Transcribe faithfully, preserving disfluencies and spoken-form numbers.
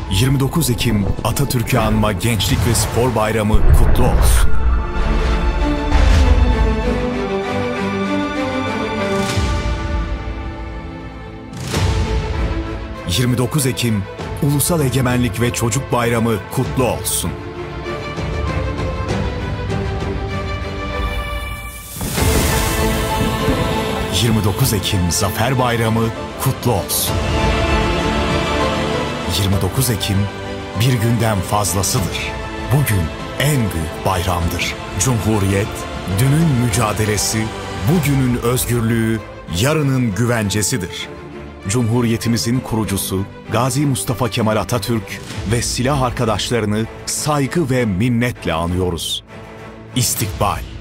yirmi dokuz Ekim Atatürk'ü anma Gençlik ve Spor Bayramı kutlu olsun. yirmi dokuz Ekim Ulusal Egemenlik ve Çocuk Bayramı kutlu olsun. yirmi dokuz Ekim Zafer Bayramı kutlu olsun. yirmi dokuz Ekim bir günden fazlasıdır. Bugün en büyük bayramdır. Cumhuriyet, dünün mücadelesi, bugünün özgürlüğü, yarının güvencesidir. Cumhuriyetimizin kurucusu Gazi Mustafa Kemal Atatürk ve silah arkadaşlarını saygı ve minnetle anıyoruz. İstikbal.